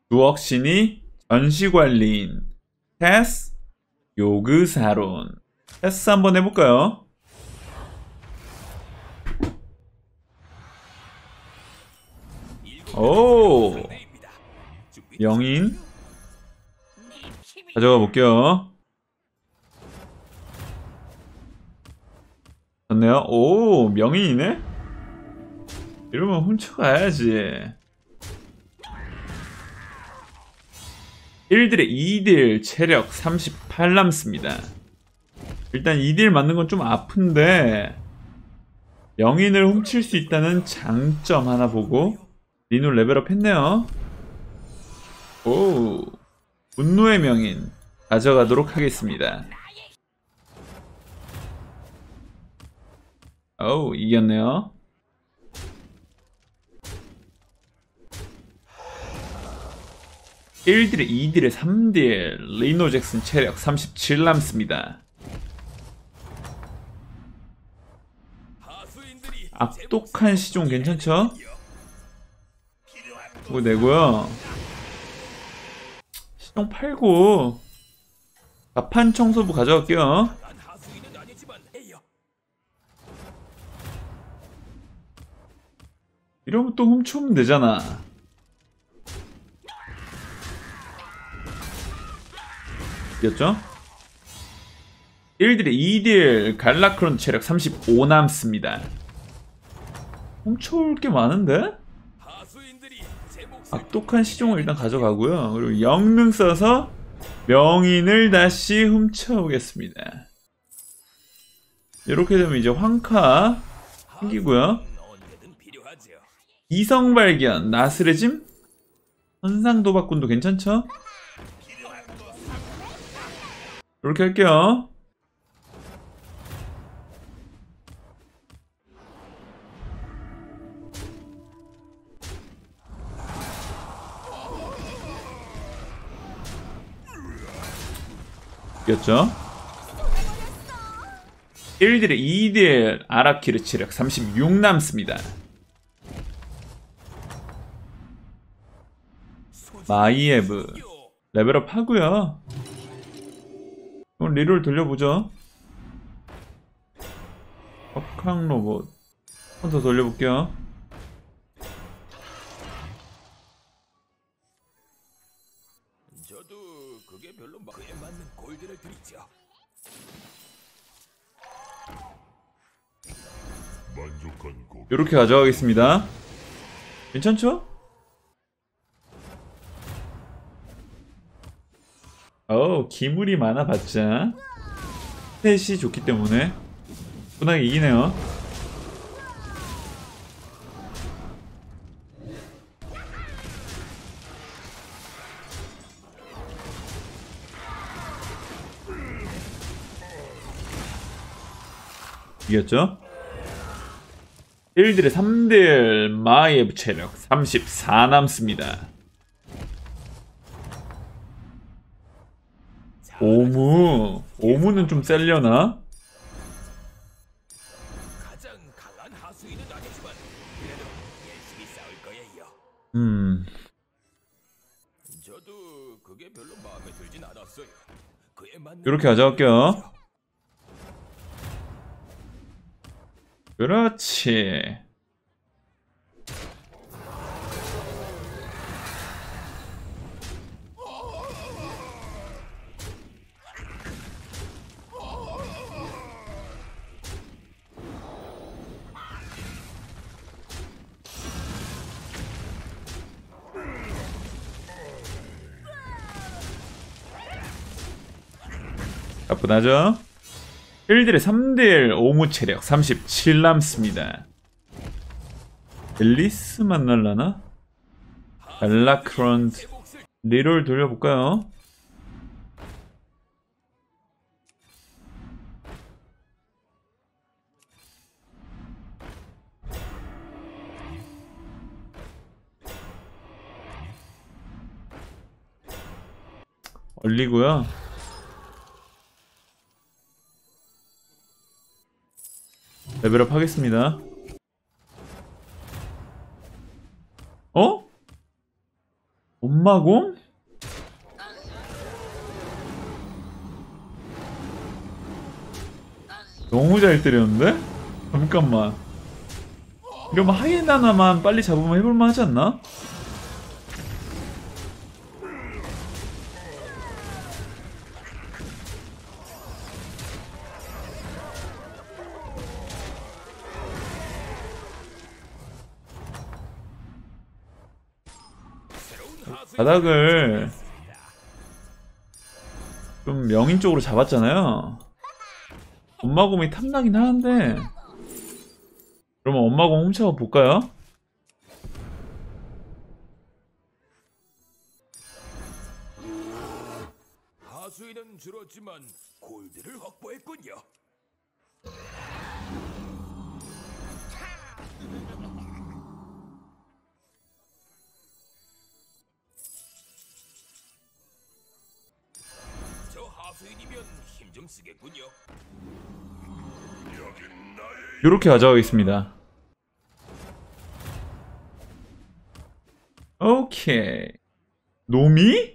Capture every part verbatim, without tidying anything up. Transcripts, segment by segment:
두억신이 전시관리인 테스 요그사론. 테스 한번 해볼까요? 오, 명인 가져가 볼게요. 좋네요. 오, 명인이네? 이러면 훔쳐가야지. 일 딜에 이 딜, 체력 삼십팔 남습니다. 일단 이 딜 맞는 건 좀 아픈데 명인을 훔칠 수 있다는 장점 하나 보고 리노 레벨업 했네요. 오, 분노의 명인 가져가도록 하겠습니다. 오, 이겼네요. 일 딜에 이 딜에 삼 딜, 리노 잭슨 체력 삼십칠 남습니다. 악독한 시종 괜찮죠? 이거 내고요. 시종 팔고 가판 청소부 가져갈게요. 이러면 또 훔쳐오면 되잖아. 이겼죠? 일 딜에 이 딜, 갈라크론 체력 삼십오 남습니다. 훔쳐올 게 많은데? 악독한 시종을 일단 가져가고요. 그리고 영능 써서 명인을 다시 훔쳐오겠습니다. 이렇게 되면 이제 황카 생기고요. 이성 발견, 나스레짐? 선상도박꾼도 괜찮죠? 이렇게 할게요. 이겼죠? 일 딜에 이 딜, 아라키르 체력 삼십육 남습니다. 마이에브 레벨업 하고요. 그럼 리롤 돌려보죠. 벽항 로봇 한 번 더 돌려볼게요. 저도 그게 별로 그에 맞는 골드를 드리죠. 이렇게 가져가겠습니다. 괜찮죠? 어우, 기물이 많아봤자 셋이 좋기 때문에 분하게 이기네요. 이겼죠? 일 딜에 삼 딜, 마이에브 체력 삼십사 남습니다. 오무, 오무는 좀 셀려나? 가장 강한 하수인은 아니지만 그래도 열심히 싸울 거예요. 음, 저도 그게 별로 마음에 들진 않았어요. 그에 맞는 이렇게 가져갈게요. 그렇지. 가뿐하죠? 일 딜에 삼 딜, 오무 체력 삼십칠 남습니다. 앨리스 만날라나? 갈라크론 리롤 돌려볼까요? 얼리고요. 레벨업 하겠습니다. 어? 엄마 엄마곰? 너무 잘 때렸는데? 잠깐만. 이러면 하이에나나만 빨리 잡으면 해볼만 하지 않나? 바닥을 좀 명인 쪽으로 잡았잖아요. 엄마곰이 탐나긴 하는데, 그러면 엄마곰 훔쳐가 볼까요? 하수인은 줄었지만 골드를 확보했군요. 저 하수인이면 힘 좀 쓰겠군요. 요렇게 가져가겠습니다. 오케이. 노미?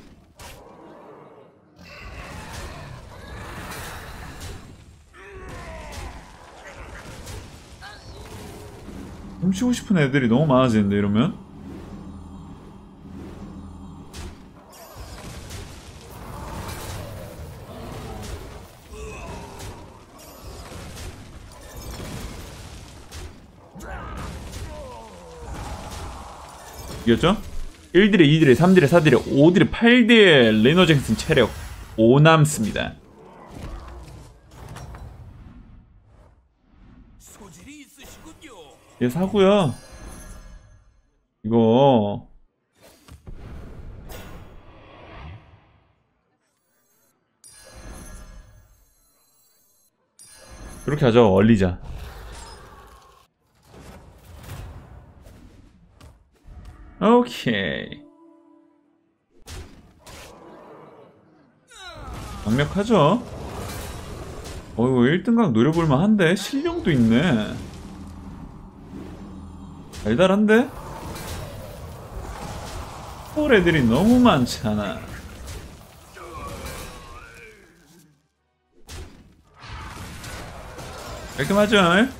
훔치고 싶은 애들이 너무 많아지는데 이러면? 이겼죠? 일 딜에 이 딜에 삼 딜에 사 딜에 오 딜에 팔 딜에 레너 잭슨 체력 오 남습니다. 소질이 있으시군요. 얘 사고요. 이거 그렇게 하죠. 얼리자. 오케이. 강력하죠? 어이구 일 등각 노려볼만 한데? 실력도 있네. 달달한데? 홀 애들이 너무 많잖아. 깔끔하죠?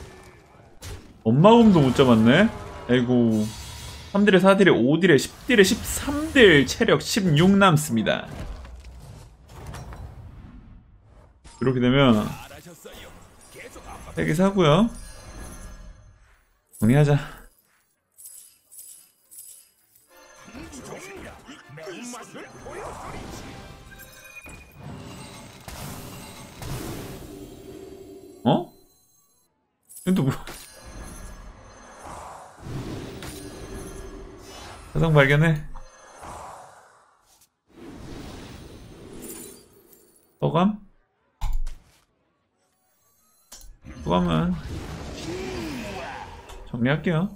엄마곰도 못 잡았네? 아이고. 삼 딜에 사 딜에 오 딜에 십 딜에 십삼 딜 체력 십육 남습니다. 이렇게 되면 세 개 사고요. 정리하자. 어? 또 뭐? 사성 발견해. 소감? 소감은 정리할게요.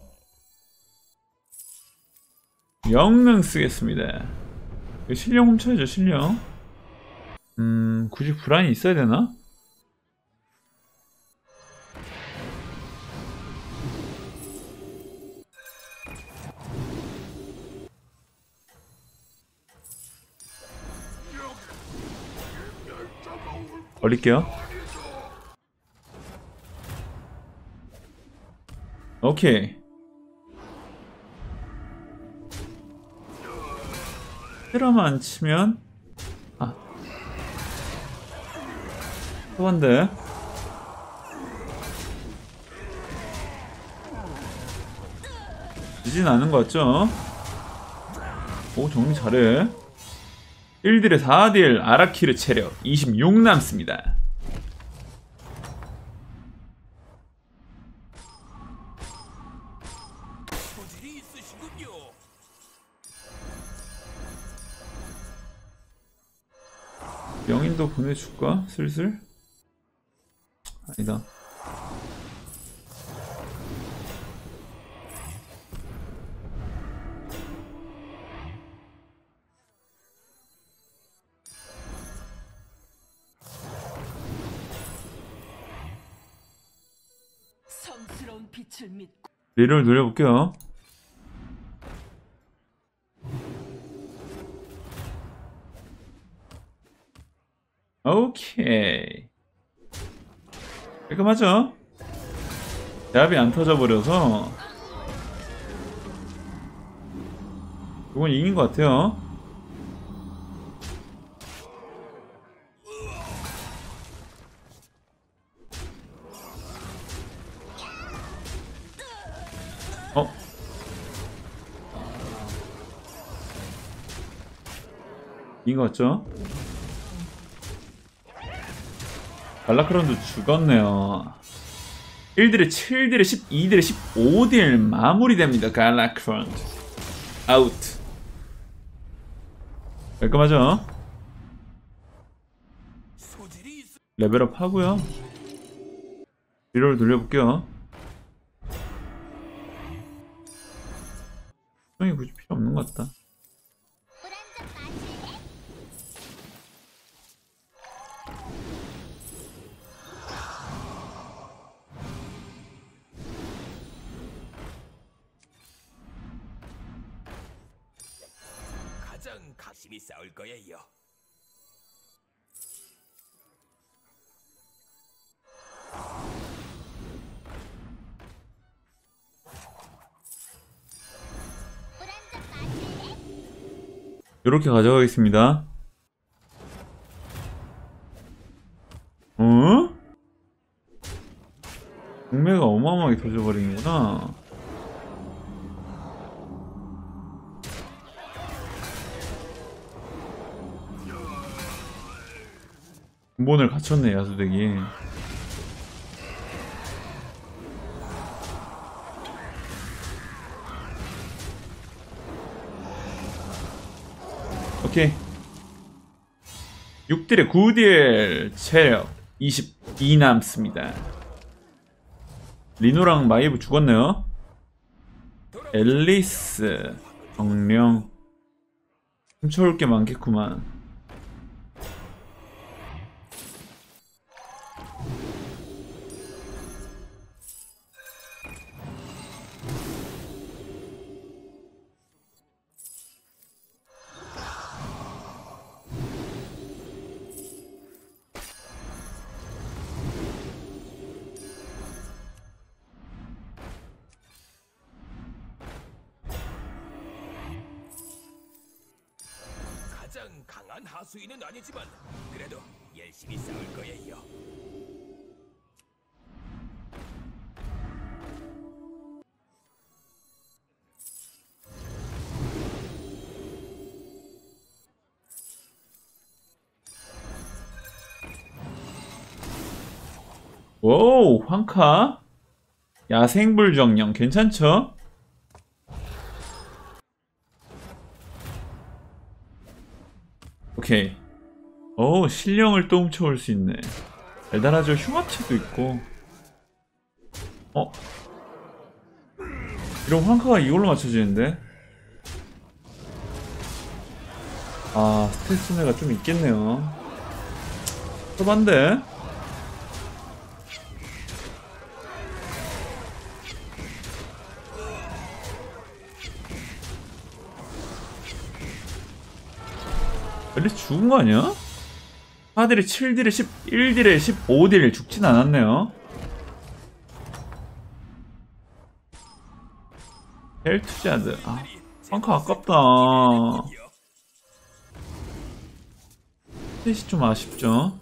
영능 쓰겠습니다. 실력 훔쳐야죠. 실력. 음 굳이 불안이 있어야 되나? 걸릴게요. 오케이. 테라만 치면 아 또한데 지진 않은 것 같죠? 오 정리 잘해. 일 딜에 사 딜 아라키르 체력 이십육 남습니다. 소질이 있으시군요. 명인도 보내줄까? 슬슬? 아니다. 성스러운 빛을 믿고 리를 노려볼게요. 오케이. 깔끔하죠? 대합이 안 터져버려서 이건 이긴 것 같아요. 어? 이긴 것 같죠? 갈라크론도 죽었네요. 일 딜에 칠 딜에 십이 딜에 십오 딜 마무리됩니다. 갈라크론 아웃. 깔끔하죠? 소질이 있어. 레벨업 하고요. 뒤로 돌려볼게요. 수정이 굳이 필요 없는 것 같다. 가장 가심히 싸울 거예요. 이렇게 가져가겠습니다. 어? 공매가 어마어마하게 터져버리는구나. 근본을 갖췄네, 야수덱이. 오케이. 육 딜에 구 딜 체력 이십이 남습니다. 리노랑 마이브 죽었네요. 앨리스 정령 훔쳐올 게 많겠구만. 가장 강한 하수인은 아니지만 그래도 열심히 싸울 거예요. 오, 황카 야생불 정령 괜찮죠? 오케이. 오, 신령을 또 훔쳐올 수 있네. 달달하죠. 흉합체도 있고. 어? 이런 황카가 이걸로 맞춰지는데? 아, 스텔스네가 좀 있겠네요. 섭한데? 앨리스 죽은 거 아니야? 사 딜에 칠 딜에 십일 딜에 십오 딜 죽진 않았네요. 헬투자드. 아, 황카 아깝다. 셋이 좀 아쉽죠.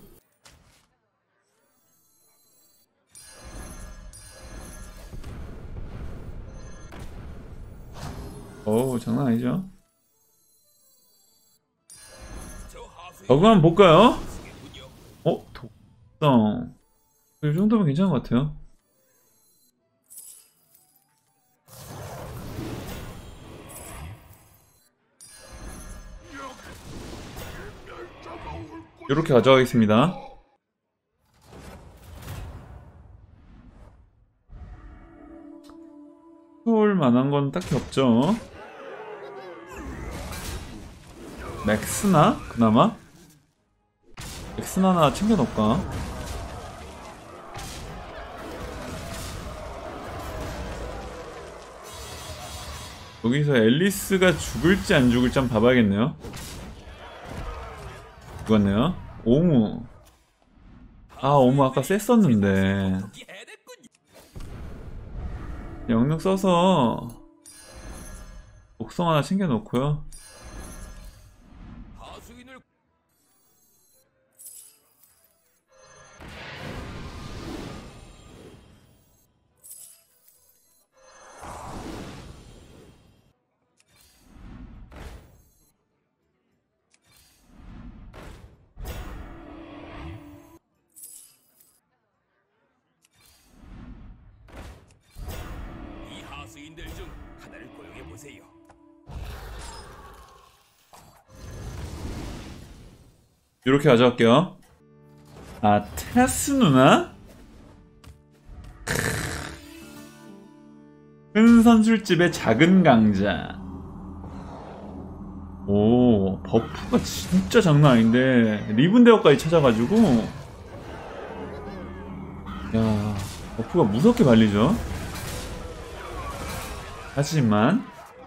어우, 장난 아니죠. 저거 한번 볼까요? 어? 독성. 이 정도면 괜찮은 것 같아요. 이렇게 가져가겠습니다. 쏠 만한 건 딱히 없죠. 맥스나? 그나마? 맥스나 하나 챙겨놓을까? 여기서 앨리스가 죽을지 안 죽을지 한번 봐봐야겠네요. 죽었네요. 오무 아 오무 아까 셌었는데 거기 해냈군. 영능 써서 독성 하나 챙겨놓고요. 하수인을 이 하수인들 중 하나를 고용해 보세요. 이렇게 가져갈게요. 아 테스 누나? 큰 선술집의 작은 강자. 오 버프가 진짜 장난 아닌데 리븐 대어까지 찾아가지고 야 버프가 무섭게 발리죠. 하지만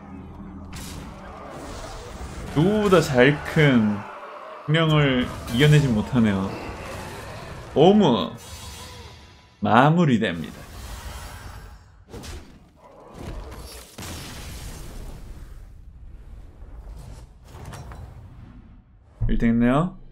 누구보다 잘 큰 분명을 이겨내진 못하네요. 오무 마무리됩니다. 일 등 했네요.